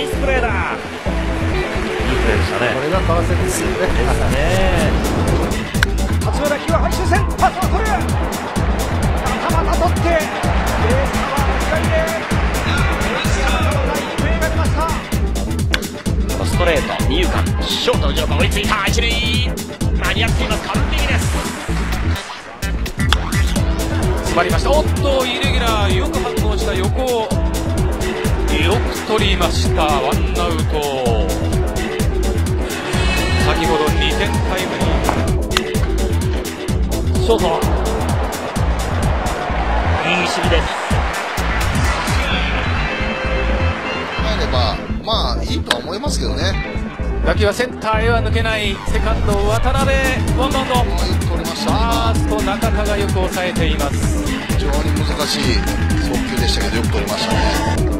イスプレーだ。いいプレーでしたね。 これが川瀬ですよね。 でしたね。八村木は配球戦、パスを取る。頭が取って、ベースは左で。いいプレーが出ました。ストレート、二遊間、ショートの上間追いついた。一塁間に合っています。完璧です。 詰まりました。おっとイレギュラー、よく反応した横をよく取りました。ワンアウト。先ほど2点タイムリー。 ショート、いい守備です。 入ればまあいいとは思いますけどね。 打球はセンターへは抜けない。セカンド渡辺、ワンバウンド。 よく取りましフたね。 ァースト中田がよく抑えています。 非常に難しい送球でしたけどよく取りましたね。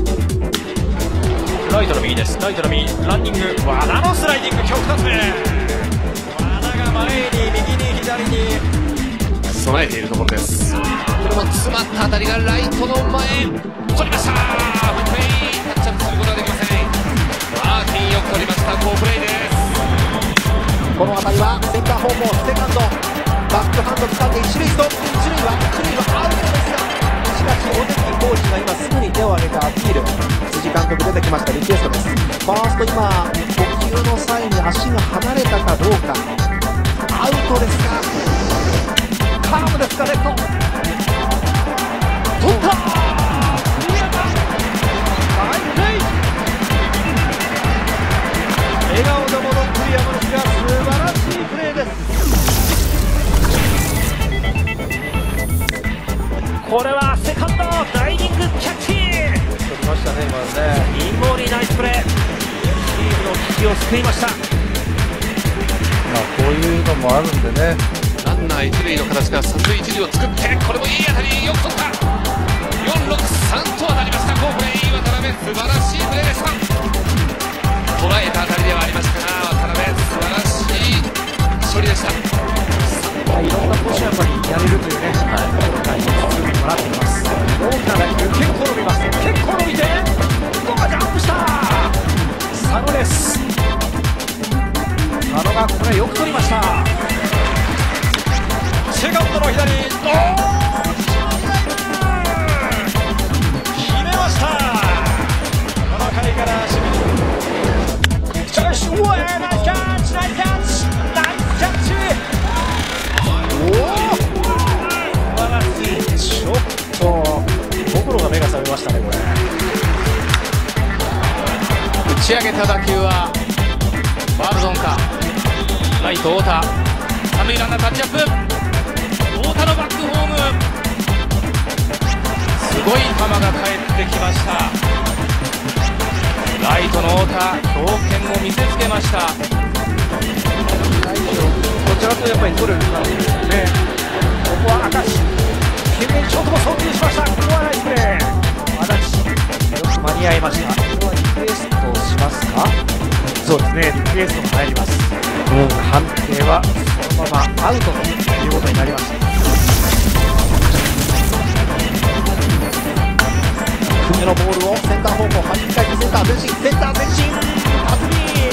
ライトの右です。ライトの右、ランニング、和田のスライディング、今日2つ目。和田が前に、右に、左に備えているところです。これも詰まった当たりがライトの前、取りました。ファインプレー、タッチアップすることができません。マーティンよく取りました。好プレーです。 この当たりはセンター方向、セカンドバックハンド掴んで一塁ストップ。一塁はアウトですが、しかし尾関コーチが今すぐに手を挙げたアピール。辻監督出てきました。リクエストです。ファースト今捕球の際に足が離れたかどうか。アウトですか、カーブですか、レフト取った、クリアだ、ファインプレー。笑顔で戻っている山口が素晴らしいプレーです。 これはセカンド、ダイビングキャッチ。 取りましたね、今ね。 インゴーリーナイスプレー。チームの危機を救いました。 まあこういうのもあるんでね。 ランナー一塁の形が三塁一塁を作って、これもいい当たり、よく取った。4-6-3と当たりました。好プレー、渡辺、素晴らしいプレーでした。捉えた当たりではありましたが、渡辺、素晴らしい処理でした。 いろんなポジションやっぱりやれるというね、大事な準備にもなっています。大きな打球、結構伸びます。結構伸びて、ここがジャンプした。佐野です。佐野がこれよく取りました。セカンドの左、決めました。この回から守備。しかし、うわ、ナイスキャッチ、ナイスキャッチ、ナイスキャッチ。おお、素晴らしい。ちょっと心が目が覚めましたね、これ。 打ち上げた打球はファウルゾーンか。ライト太田、三塁ランナータッチアップ。太田のバックホーム、すごい球が返ってきました。ライトの太田、強肩を見せつけました。 どちらかというとやっぱり取る感じですね。ここは明石、懸命にショートも送球しました。ここはナイスプレー。足立、よく間に合いました。これはリクエストしますか。そうですね、リクエストが入ります。判定はそのままアウトということになりました。低めのボールをセンター方向、反対にセンター前進、センター前進、辰巳。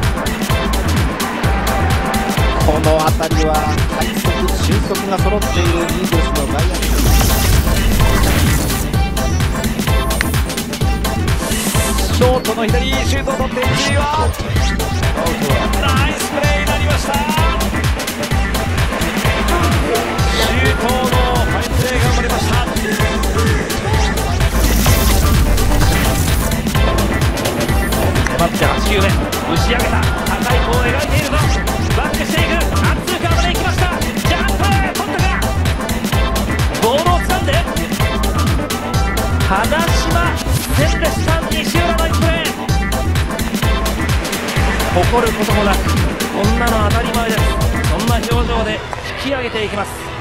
この辺りは快速、俊足が揃っているイーグルスの外野です。ショートの左、シュートを取って一塁はアウト。ナイスプレーになりました。周東のファインプレーが生まれました。 粘って8球目、打ち上げた、高い弧を描いているぞ。バックしていく、アンツーカーまで行きました。ジャンプ、取ったか。ボールを掴んで花島線でした。西浦の一プレー、誇ることもなく、こんなの当たり前です。そんな表情で引き上げていきます。